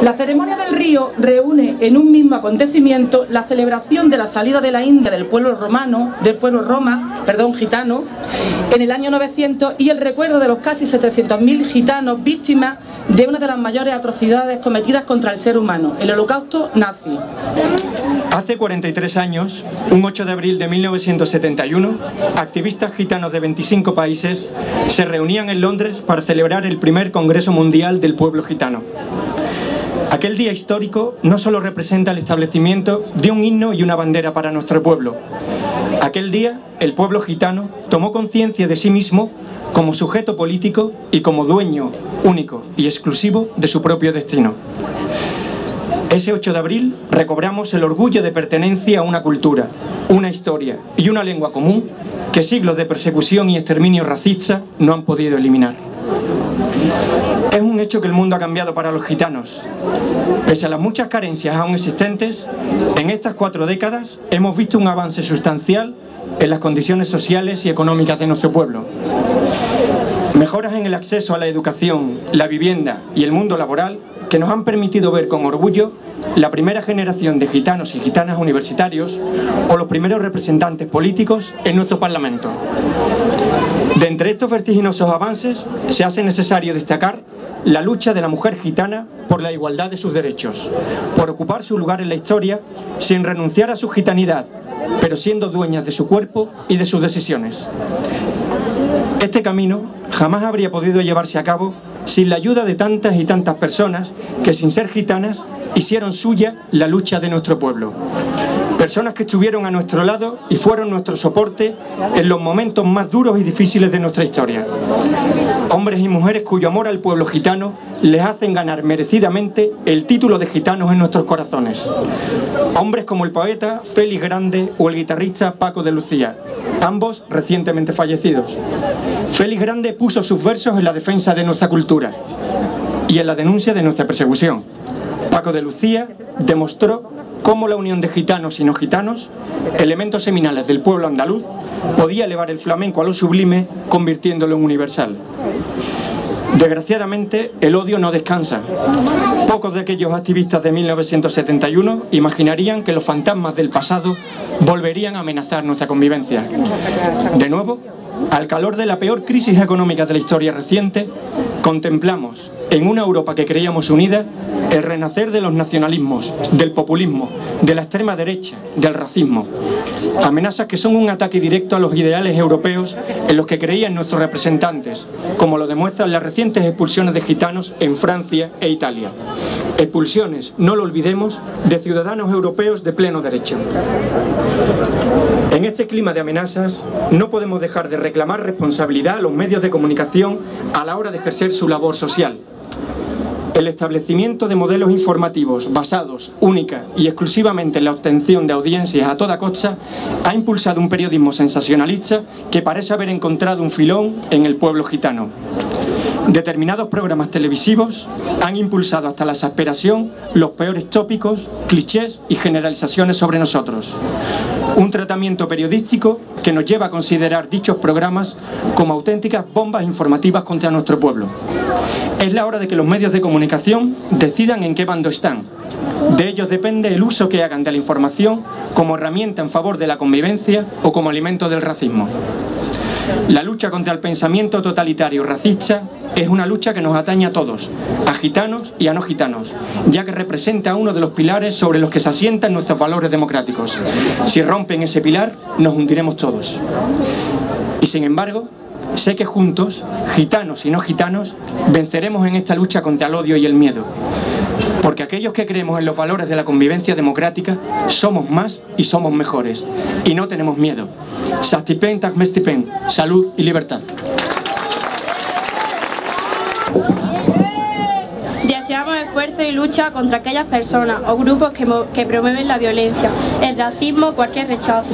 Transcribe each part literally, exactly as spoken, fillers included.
La ceremonia del río reúne en un mismo acontecimiento la celebración de la salida de la India del pueblo romano, del pueblo Roma, perdón, gitano, en el año novecientos y el recuerdo de los casi setecientos mil gitanos víctimas de una de las mayores atrocidades cometidas contra el ser humano, el Holocausto nazi. Hace cuarenta y tres años, un ocho de abril de mil novecientos setenta y uno, activistas gitanos de veinticinco países se reunían en Londres para celebrar el primer Congreso Mundial del Pueblo Gitano. Aquel día histórico no solo representa el establecimiento de un himno y una bandera para nuestro pueblo. Aquel día, el pueblo gitano tomó conciencia de sí mismo como sujeto político y como dueño único y exclusivo de su propio destino. Ese ocho de abril recobramos el orgullo de pertenencia a una cultura, una historia y una lengua común que siglos de persecución y exterminio racista no han podido eliminar. Es un hecho que el mundo ha cambiado para los gitanos. Pese a las muchas carencias aún existentes, en estas cuatro décadas hemos visto un avance sustancial en las condiciones sociales y económicas de nuestro pueblo. Mejoras en el acceso a la educación, la vivienda y el mundo laboral que nos han permitido ver con orgullo la primera generación de gitanos y gitanas universitarios o los primeros representantes políticos en nuestro Parlamento. De entre estos vertiginosos avances se hace necesario destacar la lucha de la mujer gitana por la igualdad de sus derechos, por ocupar su lugar en la historia sin renunciar a su gitanidad, pero siendo dueñas de su cuerpo y de sus decisiones. Este camino jamás habría podido llevarse a cabo sin la ayuda de tantas y tantas personas que, sin ser gitanas, hicieron suya la lucha de nuestro pueblo. Personas que estuvieron a nuestro lado y fueron nuestro soporte en los momentos más duros y difíciles de nuestra historia. Hombres y mujeres cuyo amor al pueblo gitano les hacen ganar merecidamente el título de gitanos en nuestros corazones. Hombres como el poeta Félix Grande o el guitarrista Paco de Lucía, ambos recientemente fallecidos. Félix Grande puso sus versos en la defensa de nuestra cultura y en la denuncia de nuestra persecución. Paco de Lucía demostró cómo la unión de gitanos y no gitanos, elementos seminales del pueblo andaluz, podía elevar el flamenco a lo sublime, convirtiéndolo en universal. Desgraciadamente, el odio no descansa. Pocos de aquellos activistas de mil novecientos setenta y uno imaginarían que los fantasmas del pasado volverían a amenazar nuestra convivencia. De nuevo, al calor de la peor crisis económica de la historia reciente, contemplamos, en una Europa que creíamos unida, el renacer de los nacionalismos, del populismo, de la extrema derecha, del racismo. Amenazas que son un ataque directo a los ideales europeos en los que creían nuestros representantes, como lo demuestran las recientes expulsiones de gitanos en Francia e Italia. Expulsiones, no lo olvidemos, de ciudadanos europeos de pleno derecho. En este clima de amenazas, no podemos dejar de reclamar responsabilidad a los medios de comunicación a la hora de ejercer su labor social. El establecimiento de modelos informativos basados única y exclusivamente en la obtención de audiencias a toda costa ha impulsado un periodismo sensacionalista que parece haber encontrado un filón en el pueblo gitano. Determinados programas televisivos han impulsado hasta la exasperación los peores tópicos, clichés y generalizaciones sobre nosotros. Un tratamiento periodístico que nos lleva a considerar dichos programas como auténticas bombas informativas contra nuestro pueblo. Es la hora de que los medios de comunicación decidan en qué bando están. De ellos depende el uso que hagan de la información como herramienta en favor de la convivencia o como alimento del racismo. La lucha contra el pensamiento totalitario y racista es una lucha que nos atañe a todos, a gitanos y a no gitanos, ya que representa uno de los pilares sobre los que se asientan nuestros valores democráticos. Si rompen ese pilar, nos hundiremos todos. Y sin embargo, sé que juntos, gitanos y no gitanos, venceremos en esta lucha contra el odio y el miedo. Porque aquellos que creemos en los valores de la convivencia democrática somos más y somos mejores. Y no tenemos miedo. Sastipen, Tagmestipen, salud y libertad. Deseamos esfuerzo y lucha contra aquellas personas o grupos que, que promueven la violencia, el racismo o cualquier rechazo.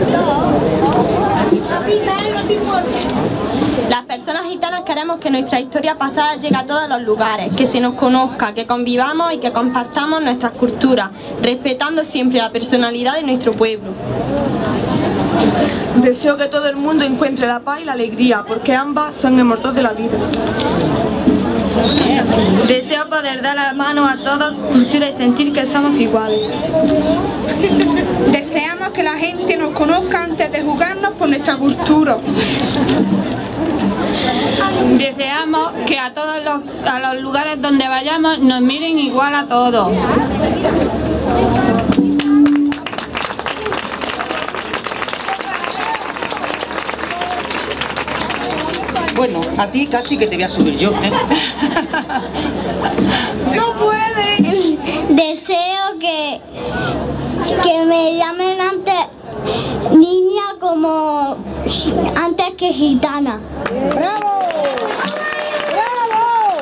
Las personas gitanas queremos que nuestra historia pasada llegue a todos los lugares, que se nos conozca, que convivamos y que compartamos nuestras culturas, respetando siempre la personalidad de nuestro pueblo. Deseo que todo el mundo encuentre la paz y la alegría, porque ambas son el motor de la vida. Deseo poder dar la mano a toda cultura y sentir que somos iguales. Deseamos que la gente nos conozca antes de juzgarnos por nuestra cultura. Deseamos que a todos los, a los lugares donde vayamos nos miren igual a todos. Bueno, a ti casi que te voy a subir yo, ¿eh? ¡No puede! Deseo que, que me llamen antes niña como antes que gitana. ¡Bravo! ¡Bravo!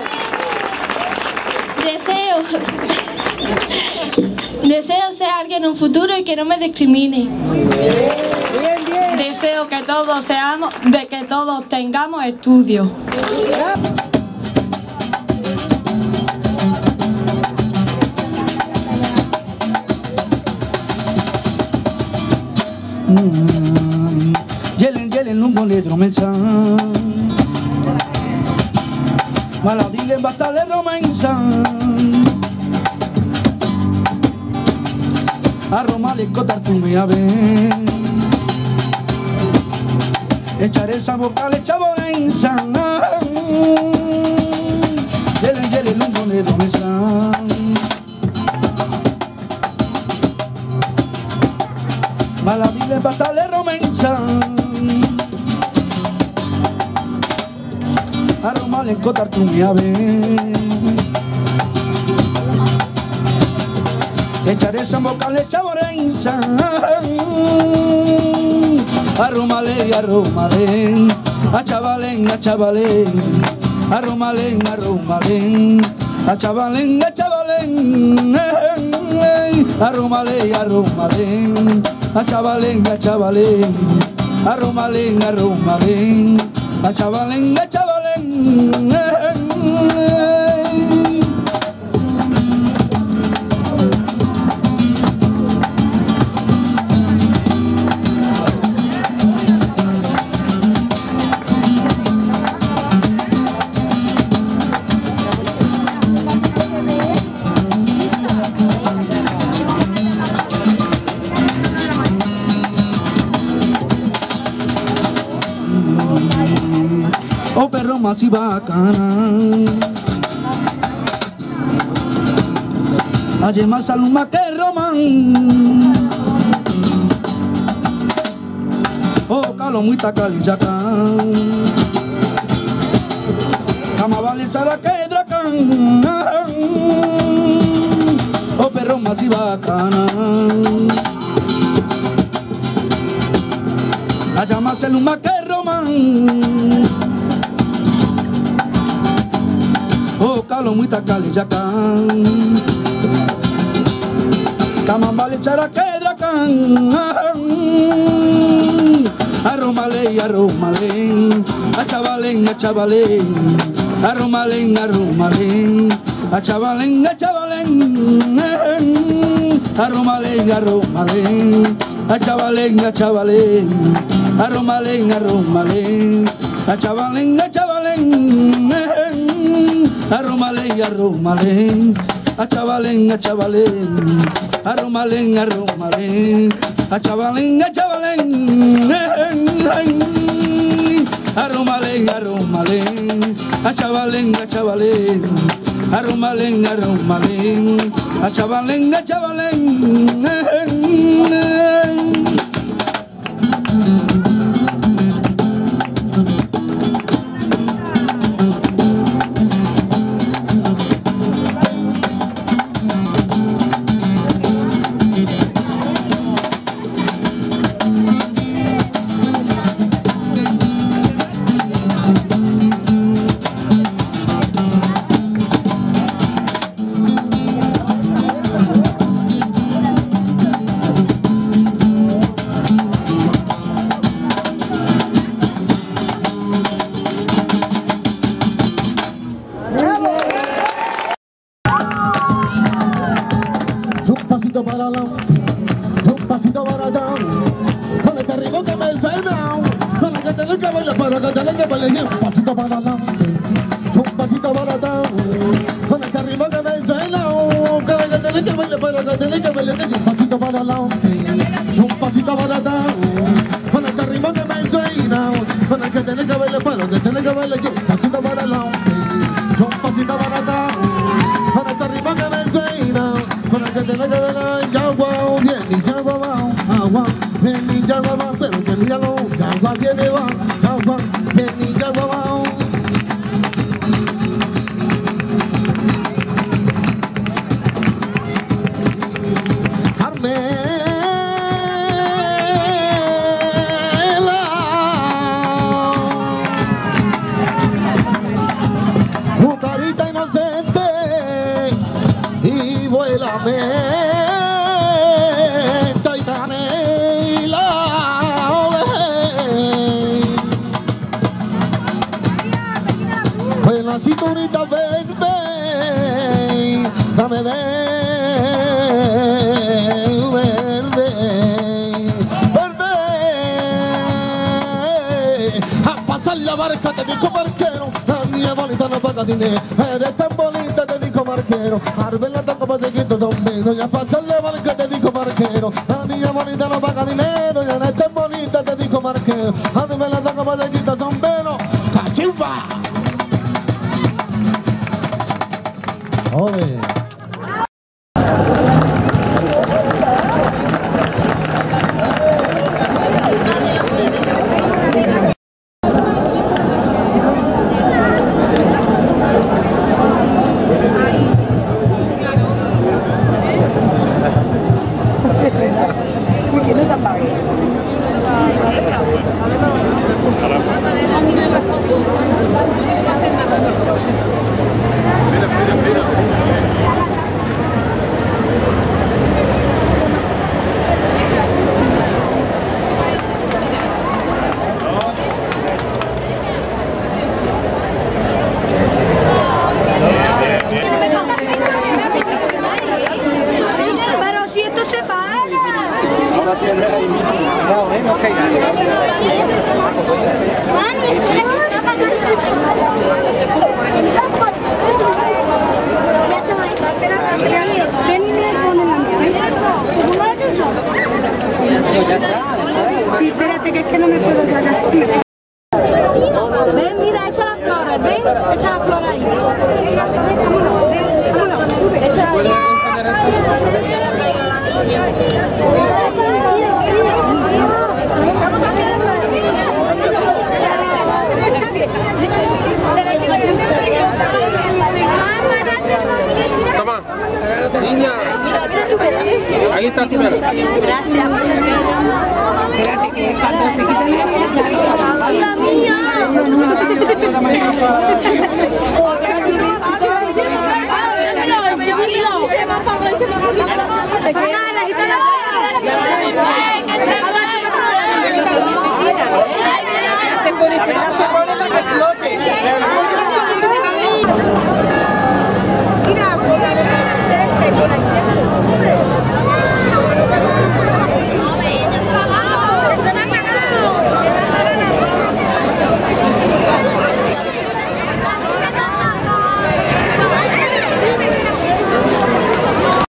Deseo, deseo ser alguien en un futuro y que no me discrimine. Bien, bien. Deseo que todos seamos, de que todos tengamos estudios. Yelen yelen lungo le dromensa Maladile batale romensa A Roma le cotar tu me ave Echaré esa boca le chaborensa Yelen yelen lungo le dromensa Maladile batale romensa A Roma le cotar tu me ave Echaré esa boca le chaborensa A Roma le, a Roma le A chavalen, a chavalen A Roma le, a Roma le A chavalen, a chavalen A Roma le, a Roma le A chavalen, a chavalen A Roma le, a Roma le A chavalen, a chavalen Oh perro más y bacana Aye más saluma que román Oh calo muy tacali yacán Cama vale sala que dracán Oh perro más y bacana Aye más saluma que román Oh, calo muy tacali yacán Camambale charaquedracán Arromale, arromale A chavalen, a chavalen Arromalen, arromalen A chavalen, a chavalen Arromalen, arromalen A chavalen, a chavalen Arromalen, arromalen A chavalen, a chavalen Arromalen, arromalen A chavalen, a chavalen Arromalen, arromalen A chavalen, a chavalen Arromalen, arromalen A chavalen, a chavalen Arromalen, arromalen A chavalen, a chavalen Para adelante, un pasito para atrás, con este ritmo que me enseña, para que te que baile, para que te que baile, un pasito para adelante, un pasito para atrás, para adelante, un pasito para atrás, con este ritmo que me suena, con el que tiene que verle palo, que tiene que verle yo, un pasito para adelante, un pasito para atrás, con este ritmo que me suena, con el que tiene que verle ya guau, bien y ya guau, agua, bien y ya guau, pero que míralo, ya guau viene va, ya guau, bien y ya guau. Cinturita verde, dame verde, verde, verde. A pasar la barca te digo marquero, la niña bonita no paga dinero, eres tan bonita te digo marquero, Arbela tan como sequito son menos, y a pasar la barca te digo marquero, la niña bonita no paga dinero, y eres tan bonita te digo marquero, Arbela tan como sequito son menos, ¡cachimba! Joder. Que no se apague. Pero si esto se paga. Sí, espérate, que es que no me puedo sacar. Ven, mira, echa las flores, ven, echa las flores ahí. Venga, ven, vámonos, ven, vámonos, echa ahí. Toma, niña. Ahí está tu pelo. Gracias. Espérate, que cuando se quita la ¡La mía!